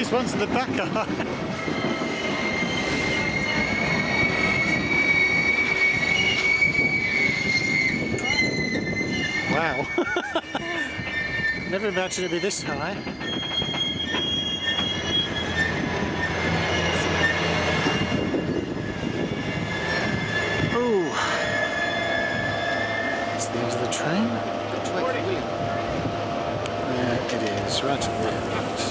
these ones in the back are. Wow. Never imagined it'd be this high. Ooh. That's the end of the train. Yeah, it is, right at the end.